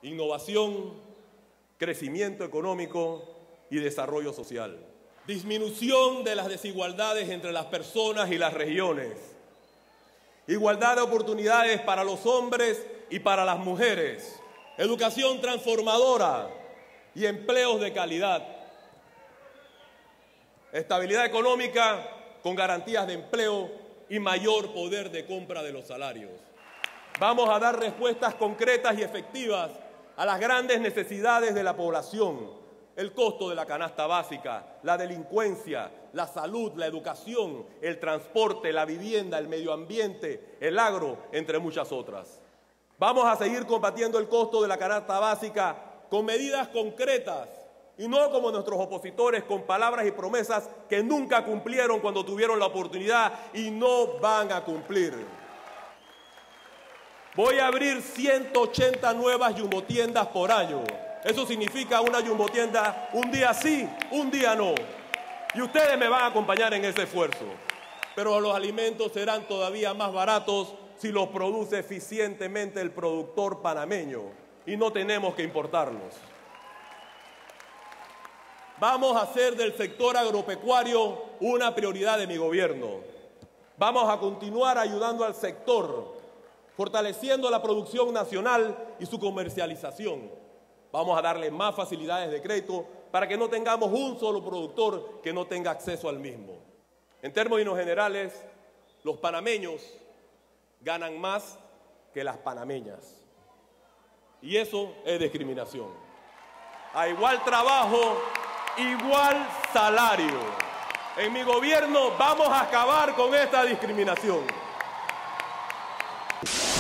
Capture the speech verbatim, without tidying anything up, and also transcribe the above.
innovación, crecimiento económico y desarrollo social. Disminución de las desigualdades entre las personas y las regiones. Igualdad de oportunidades para los hombres y para las mujeres. Educación transformadora y empleos de calidad. Estabilidad económica con garantías de empleo y mayor poder de compra de los salarios. Vamos a dar respuestas concretas y efectivas a las grandes necesidades de la población. El costo de la canasta básica, la delincuencia, la salud, la educación, el transporte, la vivienda, el medio ambiente, el agro, entre muchas otras. Vamos a seguir combatiendo el costo de la canasta básica con medidas concretas y no como nuestros opositores con palabras y promesas que nunca cumplieron cuando tuvieron la oportunidad y no van a cumplir. Voy a abrir ciento ochenta nuevas jumbotiendas por año. Eso significa una jumbotienda un día sí, un día no. Y ustedes me van a acompañar en ese esfuerzo. Pero los alimentos serán todavía más baratos si los produce eficientemente el productor panameño y no tenemos que importarlos. Vamos a hacer del sector agropecuario una prioridad de mi gobierno. Vamos a continuar ayudando al sector, fortaleciendo la producción nacional y su comercialización. Vamos a darle más facilidades de crédito para que no tengamos un solo productor que no tenga acceso al mismo. En términos generales, los panameños ganan más que las panameñas. Y eso es discriminación. A igual trabajo, igual salario. En mi gobierno vamos a acabar con esta discriminación.